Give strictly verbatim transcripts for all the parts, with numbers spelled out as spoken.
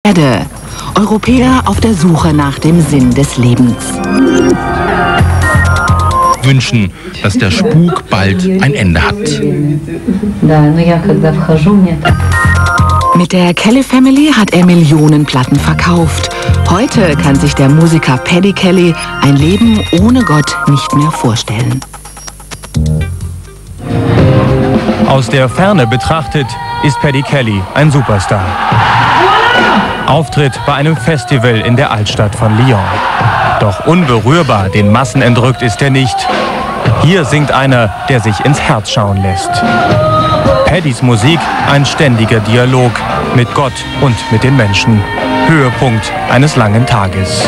Erde. Europäer auf der Suche nach dem Sinn des Lebens. Wünschen, dass der Spuk bald ein Ende hat. Mit der Kelly Family hat er Millionen Platten verkauft. Heute kann sich der Musiker Paddy Kelly ein Leben ohne Gott nicht mehr vorstellen. Aus der Ferne betrachtet ist Paddy Kelly ein Superstar. Auftritt bei einem Festival in der Altstadt von Lyon. Doch unberührbar, den Massen entrückt ist er nicht. Hier singt einer, der sich ins Herz schauen lässt. Paddys Musik ein ständiger Dialog mit Gott und mit den Menschen. Höhepunkt eines langen Tages.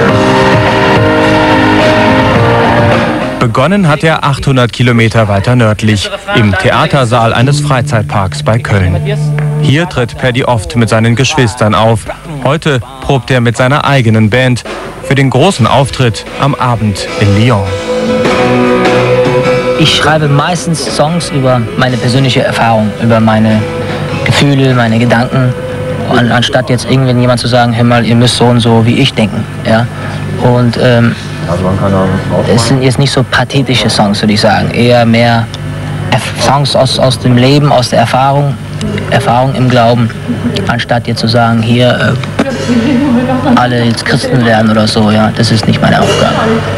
Begonnen hat er achthundert Kilometer weiter nördlich, im Theatersaal eines Freizeitparks bei Köln. Hier tritt Paddy oft mit seinen Geschwistern auf. Heute probt er mit seiner eigenen Band für den großen Auftritt am Abend in Lyon. Ich schreibe meistens Songs über meine persönliche Erfahrung, über meine Gefühle, meine Gedanken, an, anstatt jetzt irgendwann jemand zu sagen, hör mal, ihr müsst so und so wie ich denken. Ja? Und ähm, es sind jetzt nicht so pathetische Songs, würde ich sagen, eher mehr Songs aus, aus dem Leben, aus der Erfahrung, Erfahrung im Glauben, anstatt jetzt zu sagen, hier äh, alle jetzt Christen werden oder so. Ja? Das ist nicht meine Aufgabe.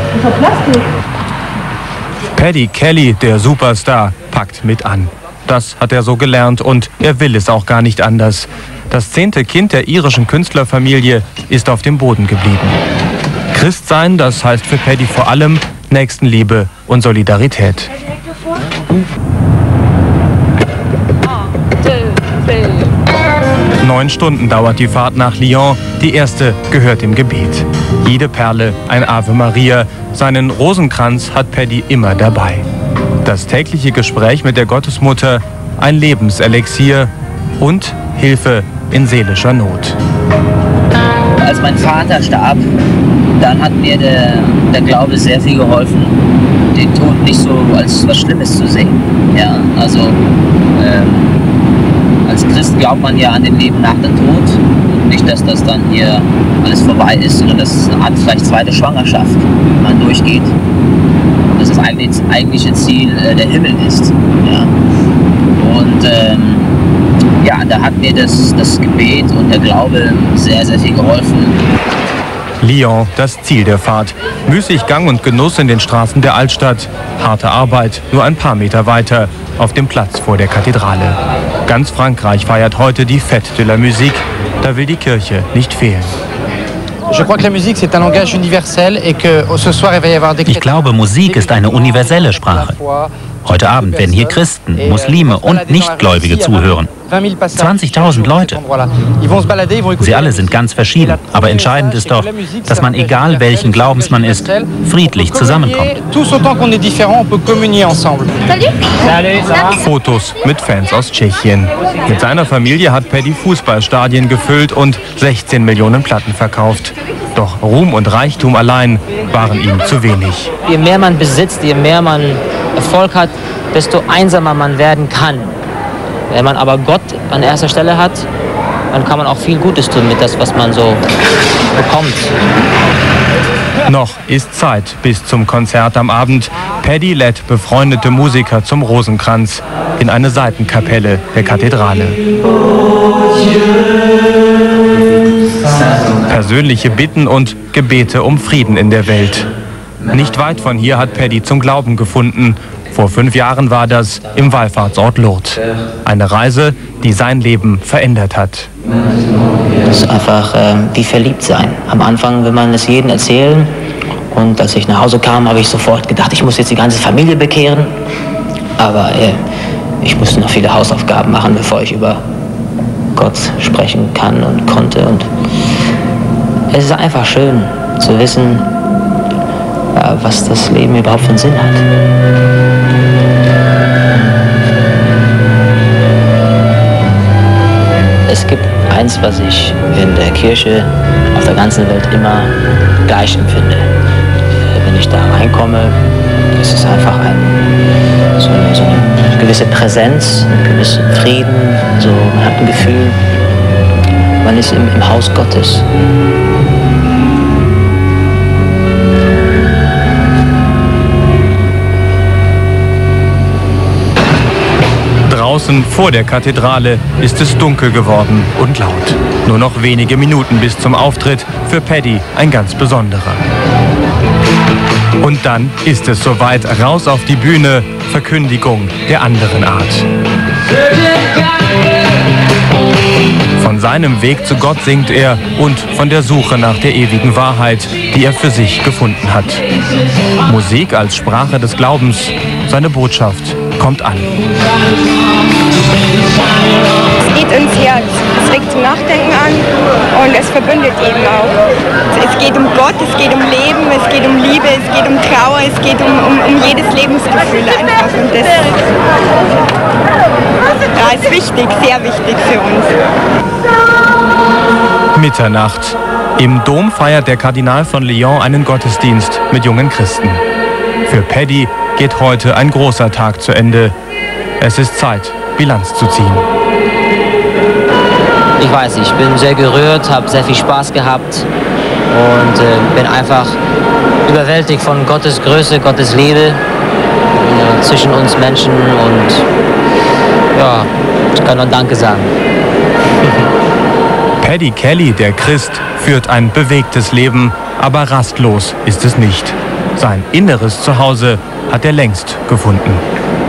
Paddy Kelly, der Superstar, packt mit an. Das hat er so gelernt und er will es auch gar nicht anders. Das zehnte Kind der irischen Künstlerfamilie ist auf dem Boden geblieben. Christsein, das heißt für Paddy vor allem Nächstenliebe und Solidarität. Neun Stunden dauert die Fahrt nach Lyon. Die erste gehört dem Gebet. Jede Perle ein Ave Maria. Seinen Rosenkranz hat Paddy immer dabei. Das tägliche Gespräch mit der Gottesmutter, ein Lebenselixier und Hilfe in seelischer Not. Als mein Vater starb, dann hat mir der, der Glaube sehr viel geholfen, den Tod nicht so als was Schlimmes zu sehen. Ja, also ähm, als Christ glaubt man ja an den Leben nach dem Tod. Nicht, dass das dann hier alles vorbei ist, sondern dass es eine Art vielleicht zweite Schwangerschaft, die man durchgeht. Und dass das eigentlich das eigentliche Ziel äh, der Himmel ist. Ja. Und ähm, ja, da hat mir das, das Gebet und der Glaube sehr, sehr viel geholfen. Lyon, das Ziel der Fahrt. Müßig Gang und Genuss in den Straßen der Altstadt. Harte Arbeit, nur ein paar Meter weiter, auf dem Platz vor der Kathedrale. Ganz Frankreich feiert heute die Fête de la Musique. Da will die Kirche nicht fehlen. Ich glaube, Musik ist eine universelle Sprache. Heute Abend werden hier Christen, Muslime und Nichtgläubige zuhören. zwanzigtausend Leute. Sie alle sind ganz verschieden, aber entscheidend ist doch, dass man, egal welchen Glaubens man ist, friedlich zusammenkommt. Fotos mit Fans aus Tschechien. Mit seiner Familie hat Paddy Fußballstadien gefüllt und sechzehn Millionen Platten verkauft. Doch Ruhm und Reichtum allein waren ihm zu wenig. Je mehr man besitzt, je mehr man Erfolg hat, desto einsamer man werden kann. Wenn man aber Gott an erster Stelle hat, dann kann man auch viel Gutes tun mit das, was man so bekommt. Noch ist Zeit bis zum Konzert am Abend. Paddy lädt befreundete Musiker zum Rosenkranz in eine Seitenkapelle der Kathedrale. Persönliche Bitten und Gebete um Frieden in der Welt. Nicht weit von hier hat Paddy zum Glauben gefunden. Vor fünf Jahren war das im Wallfahrtsort Lourdes. Eine Reise, die sein Leben verändert hat. Das ist einfach äh, wie verliebt sein. Am Anfang will man es jedem erzählen. Und als ich nach Hause kam, habe ich sofort gedacht, ich muss jetzt die ganze Familie bekehren. Aber äh, ich musste noch viele Hausaufgaben machen, bevor ich über Gott sprechen kann und konnte. Und es ist einfach schön zu wissen, äh, was das Leben überhaupt für einen Sinn hat. Es gibt eins, was ich in der Kirche auf der ganzen Welt immer gleich empfinde. Wenn ich da reinkomme, ist es einfach ein, so, eine, so eine gewisse Präsenz, einen gewissen Frieden. So, man hat ein Gefühl, man ist im, im Haus Gottes. Draußen vor der Kathedrale ist es dunkel geworden und laut. Nur noch wenige Minuten bis zum Auftritt, für Paddy ein ganz besonderer. Und dann ist es soweit, raus auf die Bühne, Verkündigung der anderen Art. Von seinem Weg zu Gott singt er und von der Suche nach der ewigen Wahrheit, die er für sich gefunden hat. Musik als Sprache des Glaubens, seine Botschaft kommt an. Es geht ins Herz, es regt zum Nachdenken an und es verbindet eben auch. Es geht um Gott, es geht um Leben, es geht um Liebe, es geht um Trauer, es geht um, um, um jedes Lebensgefühl einfach. Und das ja, ist wichtig, sehr wichtig für uns. Mitternacht. Im Dom feiert der Kardinal von Lyon einen Gottesdienst mit jungen Christen. Für Paddy geht heute ein großer Tag zu Ende. Es ist Zeit, Bilanz zu ziehen. Ich weiß, ich bin sehr gerührt, habe sehr viel Spaß gehabt und äh, bin einfach überwältigt von Gottes Größe, Gottes Liebe äh, zwischen uns Menschen und ja, ich kann nur Danke sagen. Paddy Kelly, der Christ, führt ein bewegtes Leben, aber rastlos ist es nicht. Sein inneres Zuhause hat er längst gefunden.